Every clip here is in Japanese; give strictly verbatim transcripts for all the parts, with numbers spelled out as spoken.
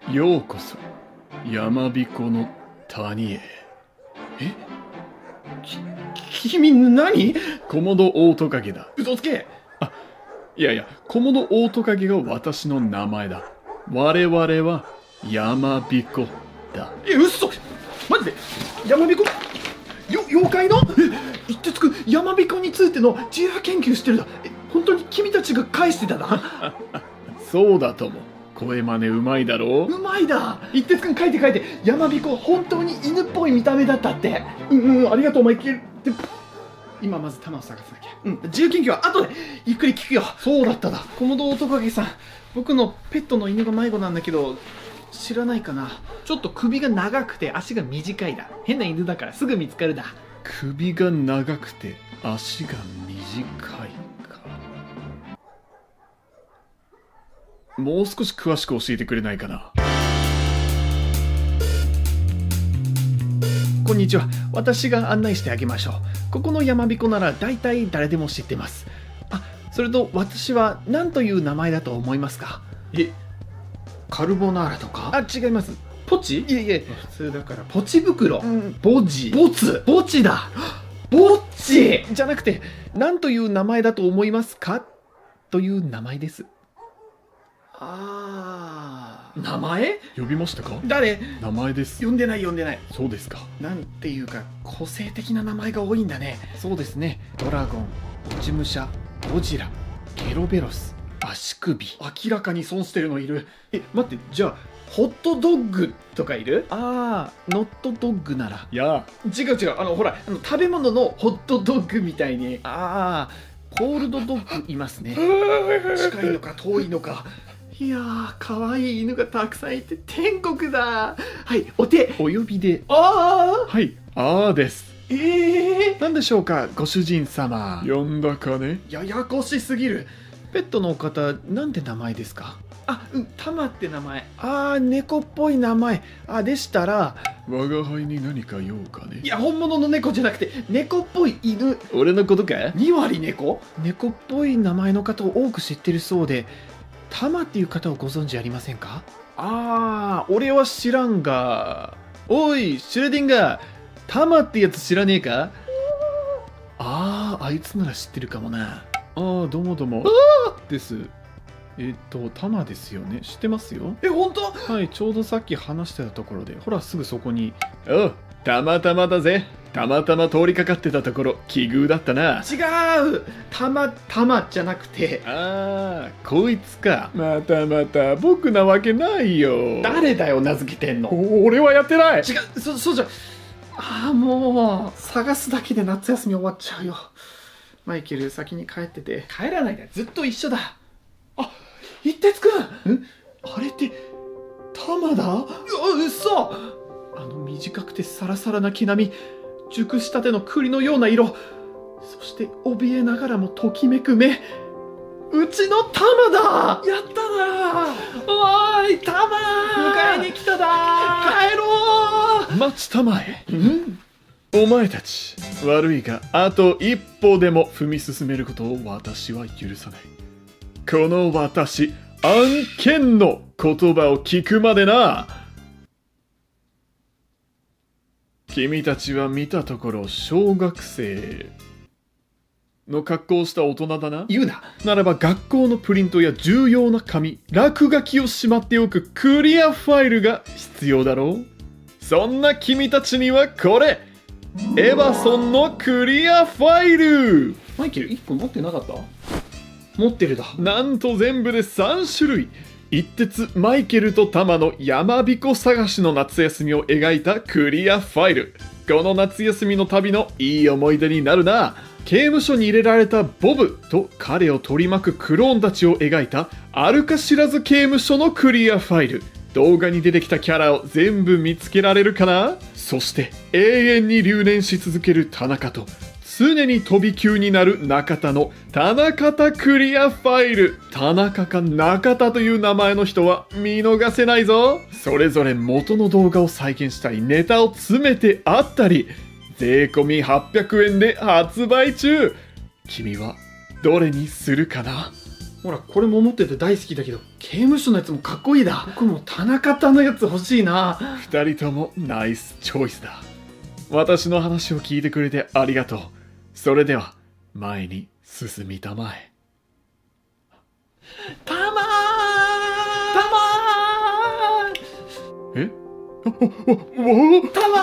ようこそ山彦の谷へ。 えき、君何？ コモドオオトカゲだ。 嘘つけ。 あ、いやいや、コモドオオトカゲが私の名前だ。我々は山彦だ。 え、嘘。マジで山彦よ、妖怪のえ、いってつく山彦についての自由研究してるだ。え、本当に君たちが返してただ。 そうだとも。声真似うまいだろう。 うまいだ。一徹くん書いて書いて。山彦本当に犬っぽい見た目だったって。うんうん、ありがとうマイケル。で今まず玉を探さなきゃ。うん、自由研究は後でゆっくり聞くよ。そうだっただ。コモドオオトカゲさん、僕のペットの犬が迷子なんだけど知らないかな。ちょっと首が長くて足が短いだ。変な犬だからすぐ見つかるだ。 首が長くて足が短いか。もう少し詳しく教えてくれないかな。 こんにちは。私が案内してあげましょう。ここの山彦なら大体誰でも知ってます。あ、それと私は何という名前だと思いますか？え、カルボナーラとか？あ、違います。ポチ？いえいえ、普通だからポチ袋。うん、ボジ。ボツ。ボチだ。ボッチじゃなくて、何という名前だと思いますかという名前です。あー、名前？ 呼びましたか？ 誰？ 名前です。 呼んでない呼んでない。 そうですか。 なんていうか個性的な名前が多いんだね。そうですね。ドラゴン、落ち武者、ゴジラ、ケロベロス、足首。明らかに損してるのいる。え、待って、じゃあホットドッグとかいる？あー、ノットドッグなら。 いや、 違う違う。あのほら、あの食べ物のホットドッグみたいに。あー、コールドドッグいますね。近いのか遠いのか。いやー、かわいい犬がたくさんいて天国だ。はい、お手お呼びで。あー、 はい、あーです。 えー、何でしょうかご主人様。 呼んだかね？ ややこしすぎる。ペットのお方、なんて名前ですか？あ、うん、タマって名前。あー、猫っぽい名前。あ、でしたら我が輩に何か用かね？ いや、本物の猫じゃなくて猫っぽい犬。 俺のことか？ に割猫？猫っぽい名前の方を多く知ってるそうで、タマっていう方をご存知ありませんか？あー、俺は知らんが。おい、シュレディンガー、タマってやつ知らねえか？あー、あいつなら知ってるかもな。 あー、どうもどうもです。えっと、タマですよね。知ってますよ。 え、本当？ はい、ちょうどさっき話してたところで、ほらすぐそこに。おう、たまたまだぜ。たまたま通りかかってたところ、奇遇だったな。 違う、たまたまじゃなくて。 ああ、こいつか。またまた僕なわけないよ。 誰だよ名付けてんの。 俺はやってない。 違う、そそうじゃ。ああ、もう探すだけで夏休み終わっちゃうよ。マイケル、先に帰ってて。帰らないで、ずっと一緒だ。あ、一徹くん。ん、あれってタマだ。う、嘘。あの短くてサラサラな毛並み、熟したての栗のような色、そして怯えながらもときめく目。うちのタマだ。やったな。おーいタマ、迎えに来ただ。帰ろう。 待ちたまえ。 ん？ お前たち悪いが、あと一歩でも踏み進めることを私は許さない。この私、案件の言葉を聞くまでな。君たちは見たところ小学生の格好をした大人だな。 言うな。 ならば学校のプリントや重要な紙、落書きをしまっておくクリアファイルが必要だろう。そんな君たちにはこれ、エバソンのクリアファイル。 マイケルいっこ持ってなかった？持ってるだ。 なんと全部でさん種類。一徹マイケルとタマの山彦探しの夏休みを描いたクリアファイル。この夏休みの旅のいい思い出になるな。刑務所に入れられたボブと彼を取り巻くクローンたちを描いたアルカシラズ刑務所のクリアファイル。動画に出てきたキャラを全部見つけられるかな。そして永遠に留年し続ける田中と常に飛び級になる中田の田中田クリアファイル。田中か中田という名前の人は見逃せないぞ。それぞれ元の動画を再現したりネタを詰めてあったり、税込みはっぴゃくえんで発売中。君はどれにするかな？ ほら、これも持ってて大好きだけど、刑務所のやつもかっこいいだ。僕も田中田のやつ欲しいな。 二人ともナイスチョイスだ。私の話を聞いてくれてありがとう。それでは前に進みたまえ。 たまーたまーえおおおたまー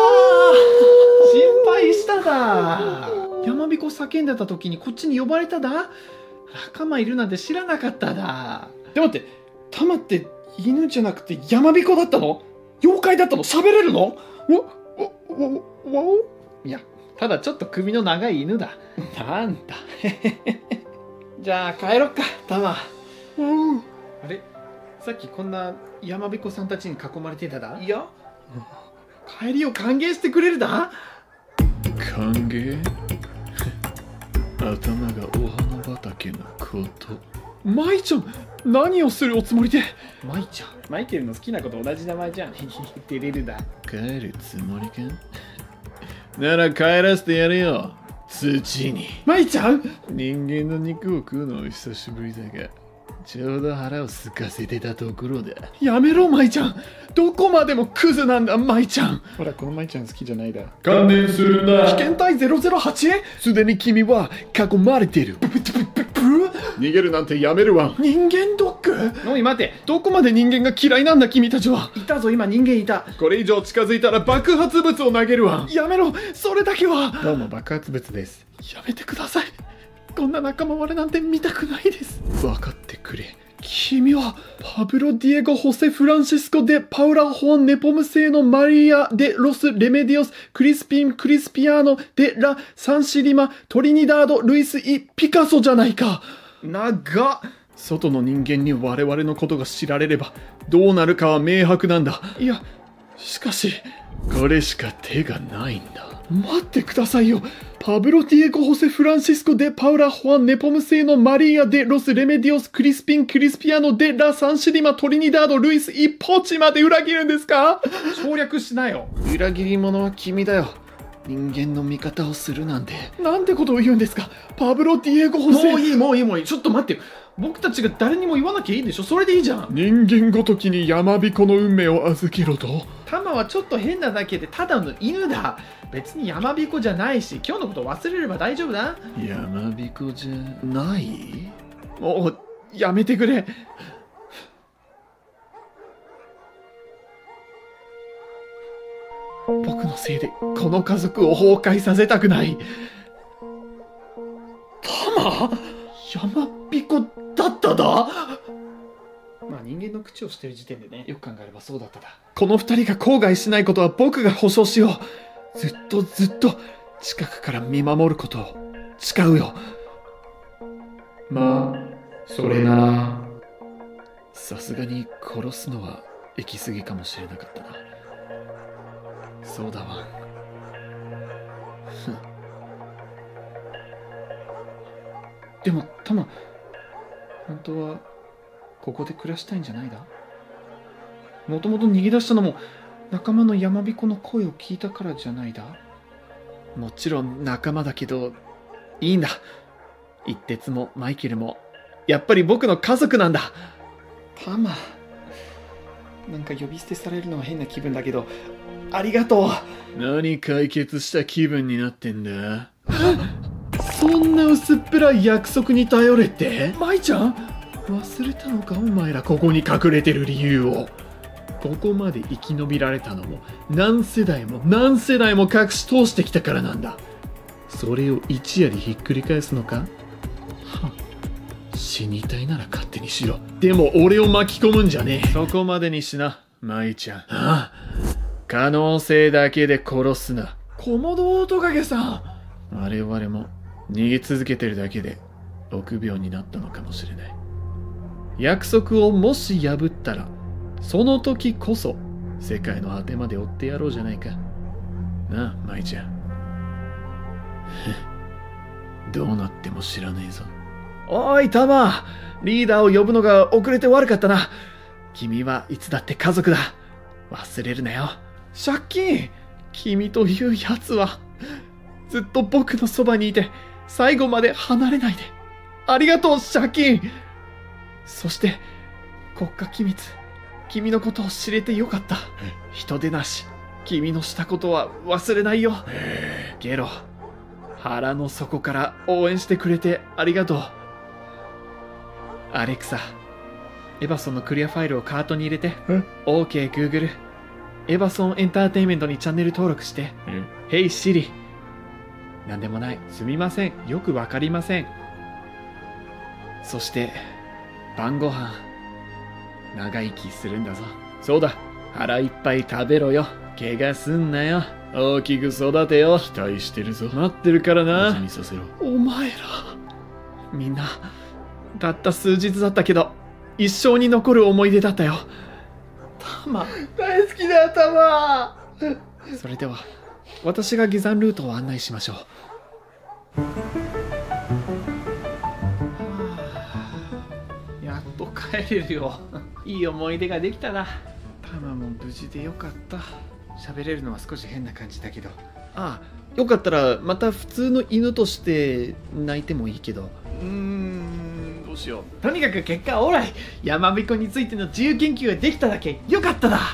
心配しただ。山彦叫んでた時にこっちに呼ばれただ。仲間いるなんて知らなかっただ。で待って、タマって犬じゃなくて山彦だったの？妖怪だったの？喋れるの？おおおおいや、ただちょっと首の長い犬だ。なんだじゃあ帰ろっか、タマ。あれ、さっきこんな山彦さんたちに囲まれてただ。いや、帰りを歓迎してくれるだ。 歓迎頭がお花畑のこと。舞ちゃん、何をするおつもりで？ 舞ちゃん、マイケルの好きな子と同じ名前じゃん。照れるだ。 帰るつもりかなら帰らせてやるよ、土に。 舞ちゃん、 人間の肉を食うのは久しぶりだが、ちょうど腹を空かせてたところだ。 やめろ舞ちゃん、どこまでもクズなんだ舞ちゃん。ほら、この舞ちゃん好きじゃないだ。 観念するな。 危険体 ゼロゼロはち？ すでに君は囲まれてる。逃げるなんてやめるわ。 人間ドッグ？おい待て、どこまで人間が嫌いなんだ君たちは。いたぞ、今人間いた。 これ以上近づいたら爆発物を投げるわ。 やめろ、それだけは。 どうも爆発物です。 やめてください。こんな仲間割れなんて見たくないです。 分かってくれ。 君はパブロ・ディエゴ・ホセ・フランシスコ・デ・パウラ・ホアン・ネポム製のマリア・デ・ロス・レメディオス・クリスピン・クリスピアーノ・デ・ラ・サンシリマ・トリニダード・ルイス・イ・ピカソじゃないか。長っ。 外の人間に我々のことが知られればどうなるかは明白なんだ。 いや、しかしこれしか手がないんだ。 待ってくださいよ。パブロ・ディエゴ・ホセ・フランシスコ・デ・パウラ・ホアン・ネポム製のマリア・デ・ロス・レメディオス・クリスピン・クリスピアーノ・デ・ラ・サンシリマ・トリニダード・ルイス・イ・ポチまで裏切るんですか？省略しなよ。 裏切り者は君だよ。人間の味方をするなんて。 なんてことを言うんですか、パブロ・ディエゴ・ホセ。もういいもういいもういい。ちょっと待ってよ。僕たちが誰にも言わなきゃいいんでしょ。それでいいじゃん。 人間ごときに山彦の運命を預けろと。 タマはちょっと変なだけでただの犬だ。別に山彦じゃないし、今日のこと忘れれば大丈夫だ。 山彦じゃない？ もうやめてくれ。僕のせいでこの家族を崩壊させたくない。タマ？山彦だっただ。まあ人間の口をしてる時点でね、よく考えればそうだっただ。この二人が後悔しないことは僕が保証しよう。ずっとずっと近くから見守ることを誓うよ。まあそれなら。 さすがに殺すのは行き過ぎかもしれなかったな。そうだわ。 でもタマ、本当はここで暮らしたいんじゃないだ？もともと逃げ出したのも仲間の山彦の声を聞いたからじゃないだ？ もちろん仲間だけどいいんだ。一徹もマイケルもやっぱり僕の家族なんだ。 タマ、なんか呼び捨てされるのは変な気分だけどありがとう。 何解決した気分になってんだ？ そんな薄っぺらい約束に頼れって？舞ちゃん、忘れたのかお前らここに隠れてる理由を。ここまで生き延びられたのも何世代も何世代も隠し通してきたからなんだ。それを一夜でひっくり返すのか？は死にたいなら勝手にしろ。でも俺を巻き込むんじゃねえ。 そこまでにしな、舞ちゃん。 ああ、 可能性だけで殺すな。 コモドオオトカゲさん。 我々も逃げ続けてるだけで臆病になったのかもしれない。約束をもし破ったらその時こそ世界の果てまで追ってやろうじゃないか。なあ、舞ちゃん。どうなっても知らねえぞ。 おいタマ、リーダーを呼ぶのが遅れて悪かったな。君はいつだって家族だ。忘れるなよ。借金？君というやつはずっと僕のそばにいて最後まで離れないで。ありがとう借金。 そして国家機密、君のことを知れてよかった。人でなし、君のしたことは忘れないよ。ゲロ、腹の底から応援してくれてありがとう。アレクサ、エヴァソンのクリアファイルをカートに入れて。OK Google、エヴァソンエンターテインメントにチャンネル登録して。Hey Siri、なんでもない、すみません、よくわかりません。そして晩ご飯、長生きするんだぞ。そうだ、腹いっぱい食べろよ。怪我すんなよ。大きく育てよ。期待してるぞ。待ってるからな。味見させろ。お前ら、みんなたった数日だったけど一生に残る思い出だったよ。タマ、大好きだタマ。それでは私が下山ルートを案内しましょう。やっと帰れるよ。いい思い出ができたな。タマも無事でよかった。喋れるのは少し変な感じだけど。ああ、よかったらまた普通の犬として泣いてもいいけど。うーん、どうしよう。とにかく結果オーライ。山彦についての自由研究ができただけよかっただ。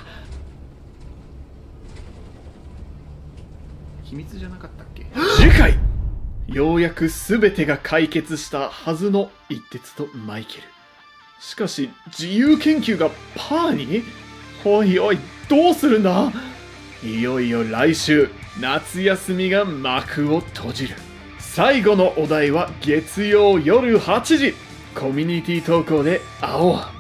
秘密じゃなかったっけ。次回、ようやく全てが解決したはずの一徹とマイケル。しかし自由研究がパーに。おいおい、どうするんだ。いよいよ来週、夏休みが幕を閉じる。最後のお題は月曜夜はちじ、コミュニティ投稿で会おう。